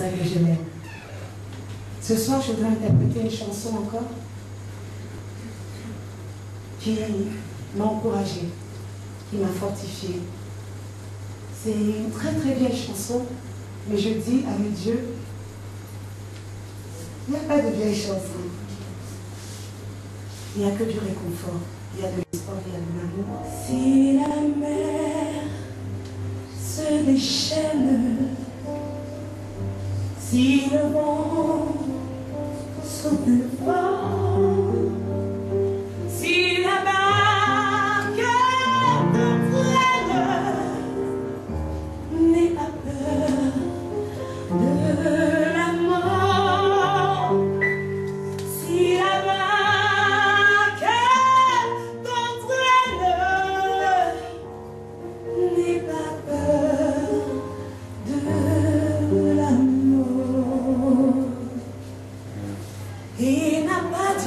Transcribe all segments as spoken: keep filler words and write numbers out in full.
que je l'aime. Ce soir, je voudrais interpréter une chanson encore qui m'a encouragée, qui m'a fortifiée. C'est une très très vieille chanson, mais je dis avec Dieu, il n'y a pas de vieille chanson. Il n'y a que du réconfort, il y a de l'espoir, il y a de l'amour. Si la mer se déchaîne, si le vent souffle fort, si la barque t'entraîne, n'aie pas peur de la mort. Si la barque t'entraîne, n'aie pas peur de la mort. Il n'a pas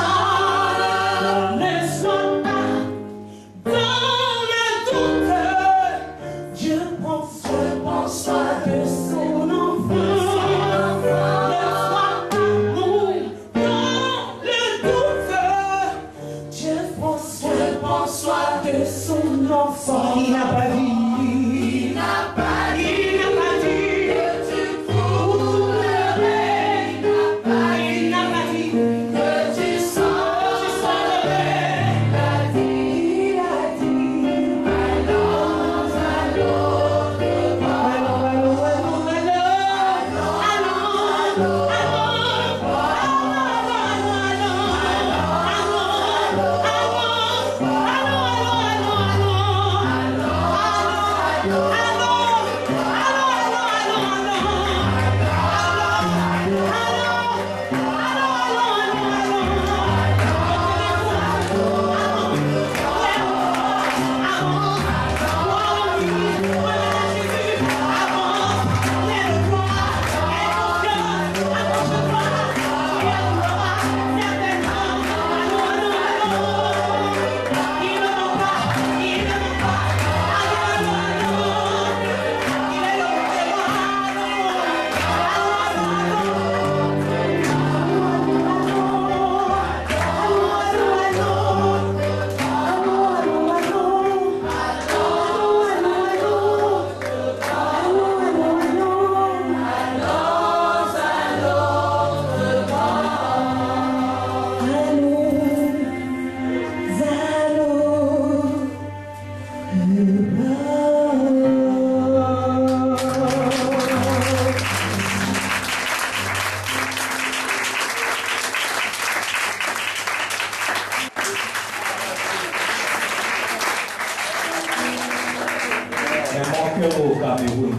Au Cameroun.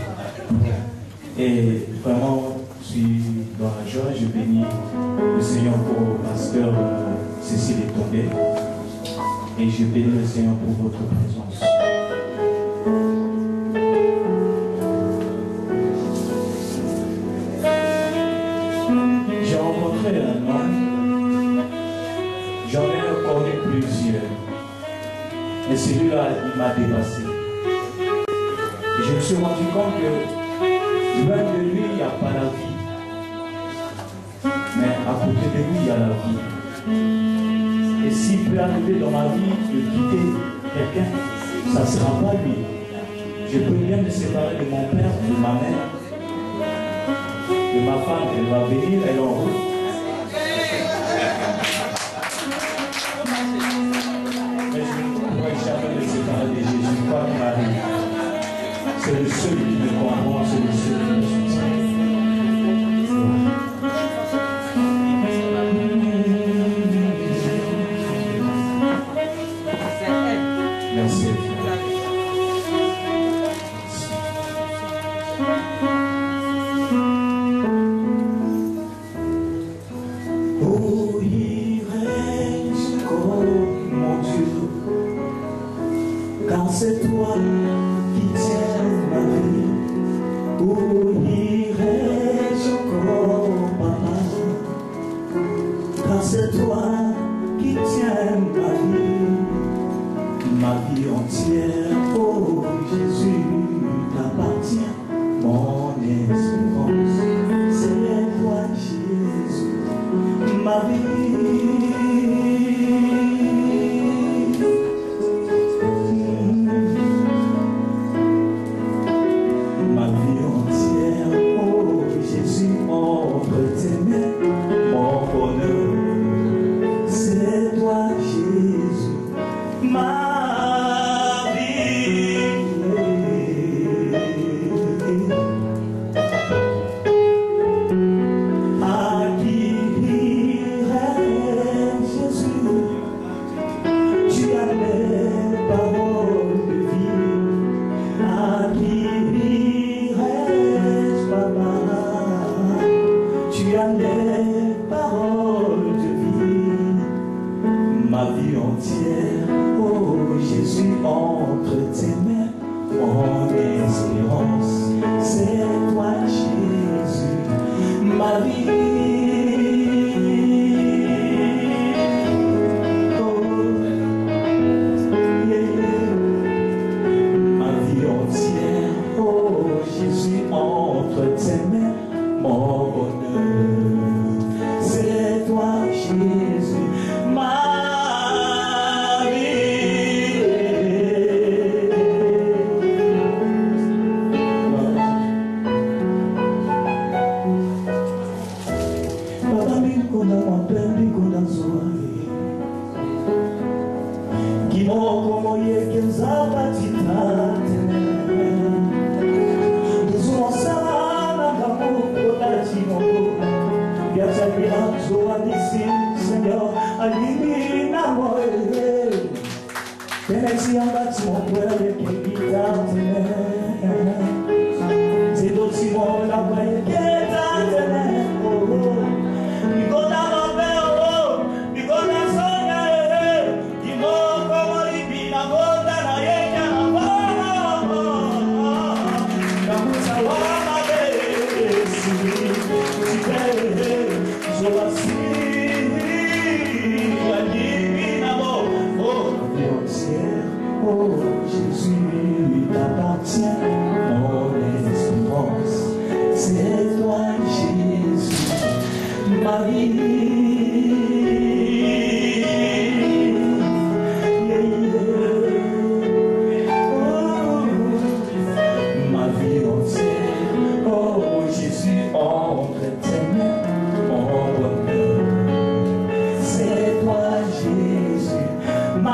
Et vraiment, je suis dans la joie, je bénis le Seigneur pour ma sœur Cécile Etombé. Et je bénis le Seigneur pour votre présence. J'ai rencontré un homme, j'en ai connu plusieurs. Mais celui-là, il m'a dépassé. Et je me suis rendu compte que loin de lui, il n'y a pas la vie. Mais à côté de lui, il y a la vie. Et s'il peut arriver dans ma vie de quitter quelqu'un, ça ne sera pas lui. Je peux bien me séparer de mon père, de ma mère, de ma femme. Elle va venir, elle est en route. Mais je ne pourrai jamais me séparer de Jésus, quoi qu'il m'arrive. C'est le seul qui me comprend, c'est le seul qui me soutient. Merci. Où irai-je, oh mon Dieu, car c'est toi qui tiens ma vie. Où irai-je encore, papa, car c'est toi qui tiens ma vie. Ma vie entière, oh Jésus, t'appartient, mon espérance, c'est toi Jésus, ma vie. Ma vie entière, oh Jésus, entre tes mains, mon bonheur, c'est toi Jésus, ma Sois ici, Seigneur, allume moi. Merci en bas de mon cœur de guitare. C'est aussi mon la voix qui est dans tes lèvres. Il faut la refaire, il faut la soigner. Il faut comme il vit la voix dans la yéka. Comme ça va ma belle, si tu fais, je vais si. Oh Jésus, t'appartient mon espérance, c'est toi Jésus, ma vie. Yeah, yeah. Oh, ma vie entière, oh Jésus, entre tes mains, mon bonheur, c'est toi Jésus, ma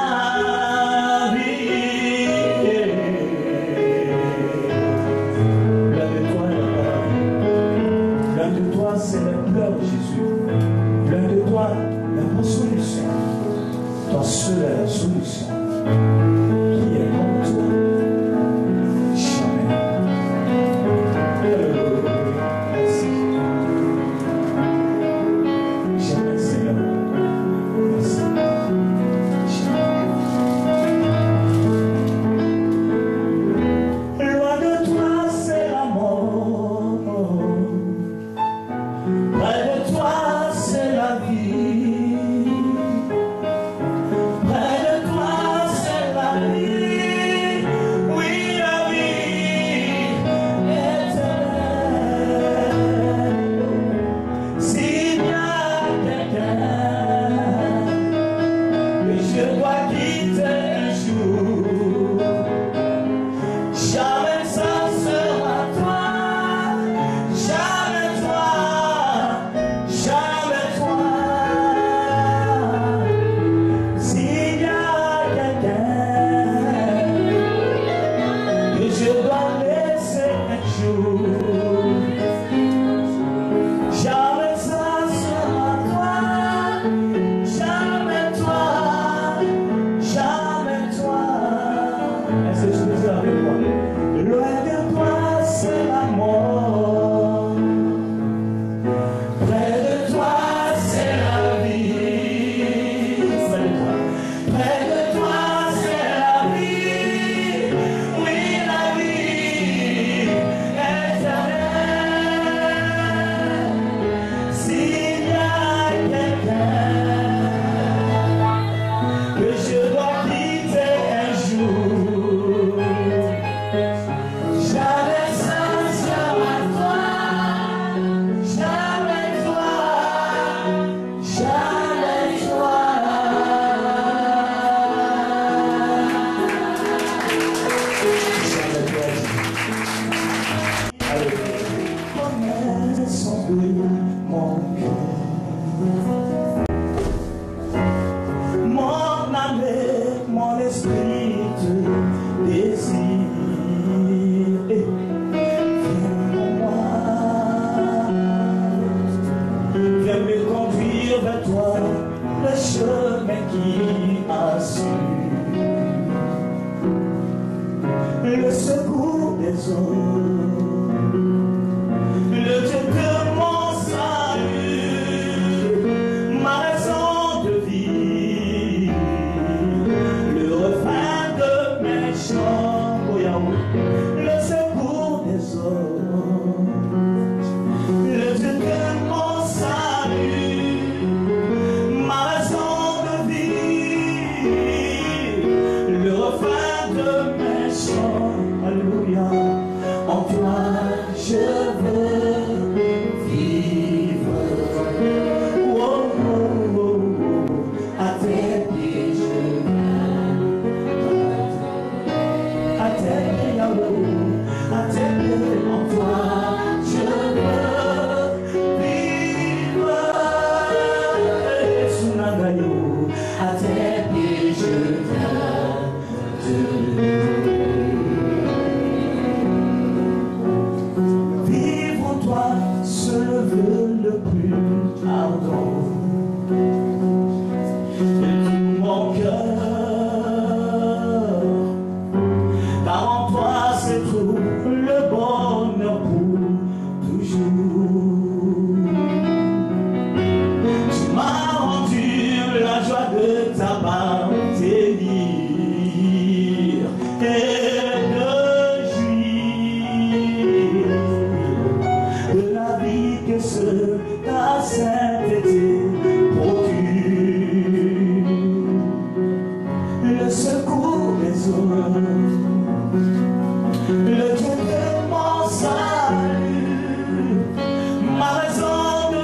c'est le pleur de Jésus. L'un de toi, la solution. Toi seul est la solution. Qui est comme toi? Jamais. Merci. Jamais, Seigneur. Merci. Jamais. Loin de toi, c'est la mort. Près de toi, c'est la vie. Près de toi, c'est la vie. Oui, la vie éternelle. S'il y a quelqu'un que je dois quitter un jour, jamais ça sera toi. Jamais toi. Jamais toi. S'il y a quelqu'un que je dois laisser un jour, jamais ça sera toi. Jamais toi. Jamais toi. Est-ce que je peux dire avec moi? Loin de toi, c'est la mort. Près de toi, c'est la vie. Près de toi, c'est la vie. Oui, la vie éternelle. S'il y a quelqu'un que je dois quitter un jour, jamais ça sera toi. Jamais toi. Jamais toi. Jamais toi. Connaissons de mon cœur, mon âme et mon esprit te désire. Viens pour moi, viens me conduire vers toi, le chemin qui assure le secours des hommes, le Dieu de mon salut, ma raison de vie, le refrain de mes chants, oh Yahweh, le secours des hommes, le Dieu de mon salut, ma raison de vie, le refrain de mes chants, alléluia, en de t'appartenir et de jouir de la vie que seule ta sainteté procure. Le secours des hommes, le Dieu de mon salut, ma raison de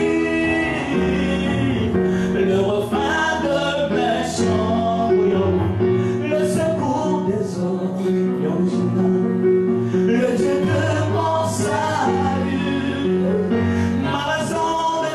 vivre, le refrain de mes chants, le secours des hommes, le Dieu de mon salut, ma raison de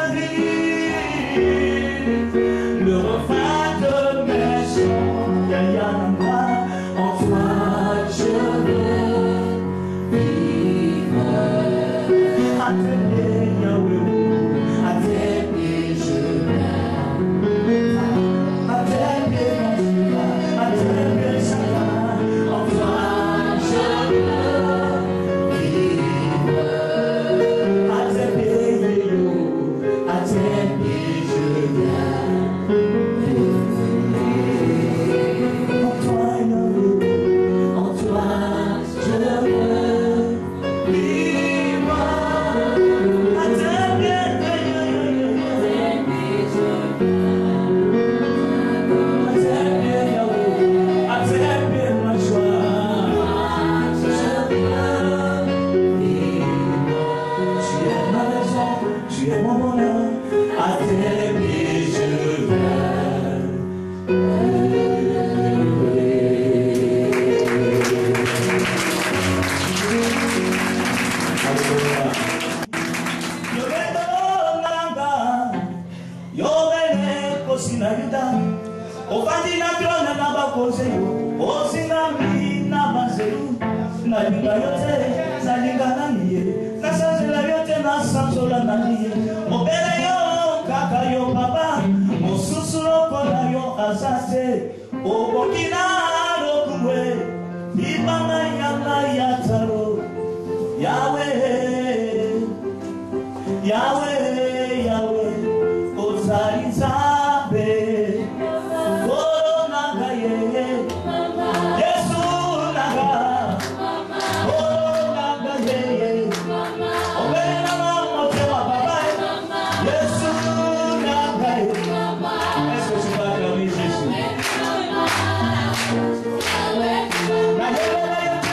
vivre, le refrain de mes chants, en toi je veux vivre. À tes pieds, Yahweh, à tes pieds je viens. À tes pieds, mon Dieu, à tes pieds je viens. En toi je veux vivre. À tes pieds, Yahweh, à tes pieds je viens. En toi, Yahweh, en toi je veux vivre. À tes pieds, à tes pieds, Yahweh, à tes pieds ma joie. Je veux vivre. Tu es ma raison, tu es mon bonheur. À tes pieds je viens. Yahweh, Yahweh, Yahweh, Ozarizabe, Koronaga ye, Yesu naga, Koronaga ye, Obena mama tewa baba, Yesu naga ye. Est-ce que tu vas acclamer Jésus?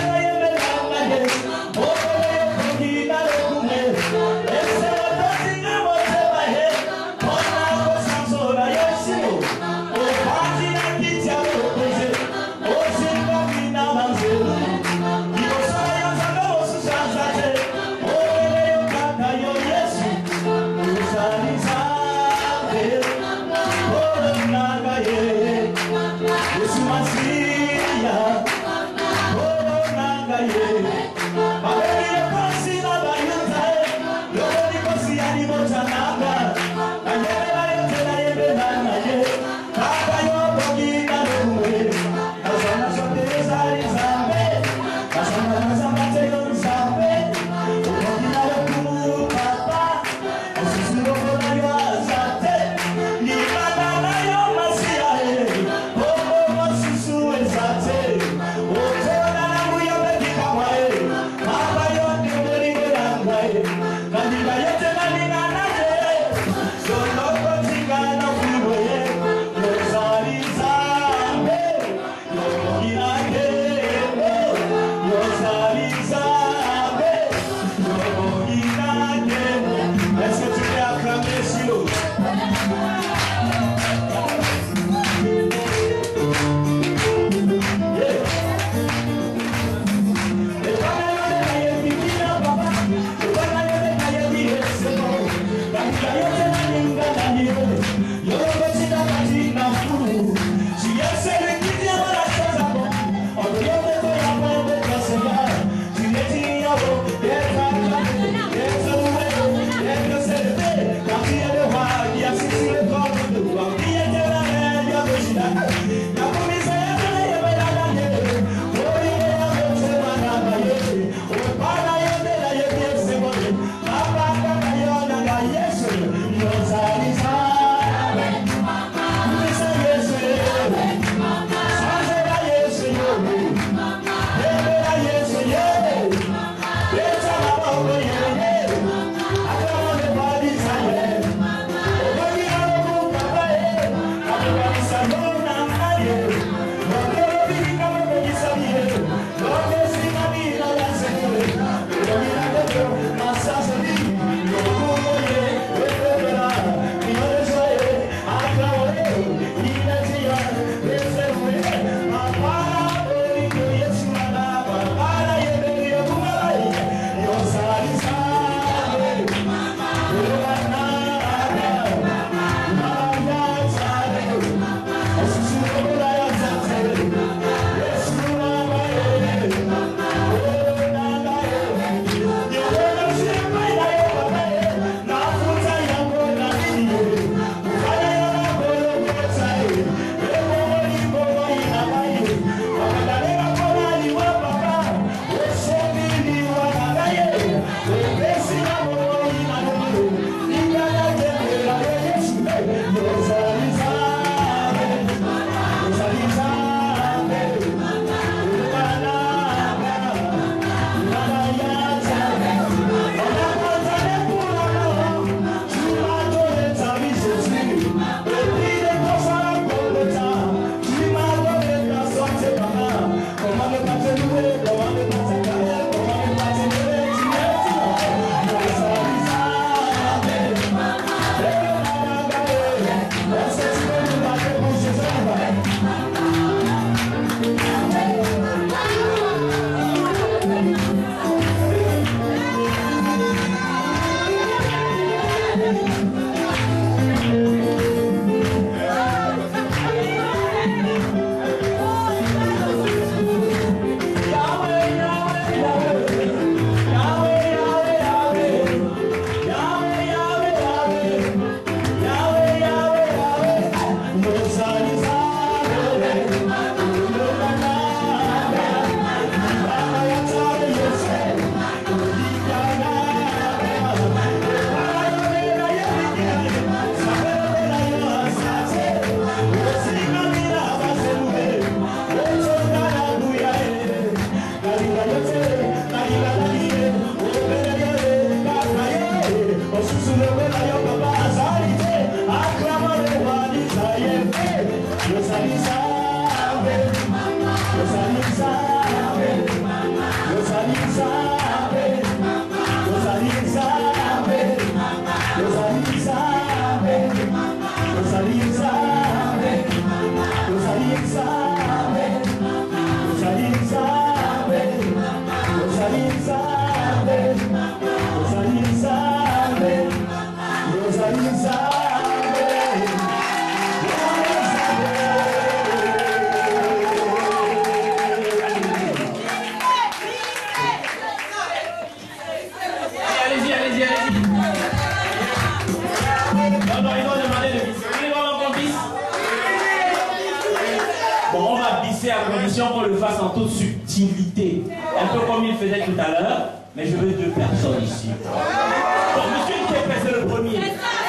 Qu'on le fasse en toute subtilité, un peu comme il faisait tout à l'heure, mais je veux deux personnes ici. Bon, monsieur Ntepe, c'est le premier.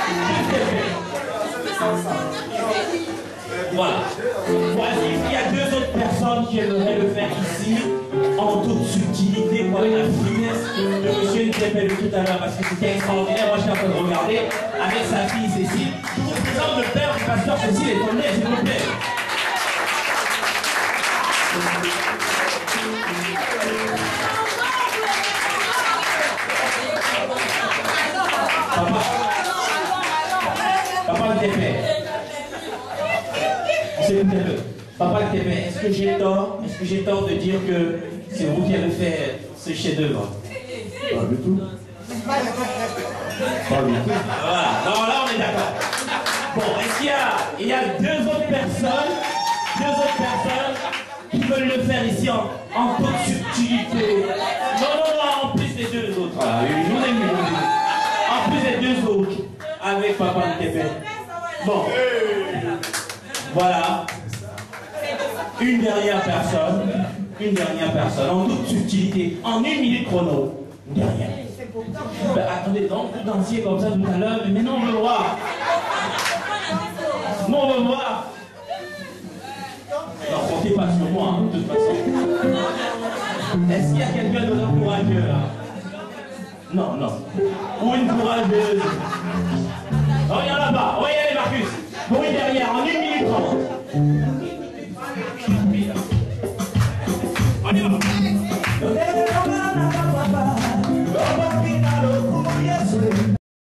Voilà. Voici, il y a deux autres personnes qui aimeraient le faire ici, en toute subtilité, avec la finesse de monsieur Ntepe de tout à l'heure, parce que c'était extraordinaire. Moi, je suis en train de regarder avec sa fille Cécile. Je vous présente le père du pasteur Cécile et Tonnet, s'il vous plaît. Papa, Papa Ntepe, c'est Ntepe. Papa Ntepe, est-ce que j'ai tort, est-ce que j'ai tort de dire que c'est vous qui avez fait ce chef-d'œuvre? Pas du tout. Pas du tout. Voilà, non, là on est d'accord. Bon, est-ce qu'il y a, il y a deux autres personnes, deux autres personnes qui veulent le faire ici en, en toute subtilité? Non, non, non, en plus des deux autres. Voilà, je vous ai mis. En plus des deux autres, avec Papa Ntepe. Bon, voilà. Une dernière personne, une dernière personne, en toute subtilité, en une minute chrono. Une dernière. Ben, attendez, donc, vous dansiez comme ça tout à l'heure, mais non, on veut voir. Non, on veut voir. Non, comptez pas sur moi, hein, de toute façon. Est-ce qu'il y a quelqu'un de courageux là? Non, non. Ou une courageuse.